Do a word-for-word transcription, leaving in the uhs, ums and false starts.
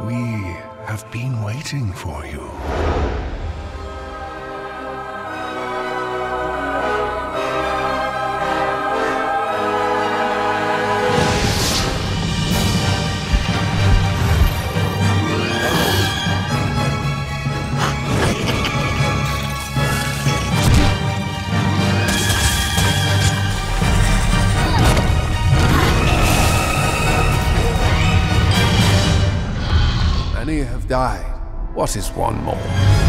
We have been waiting for you. Many have died. What is one more?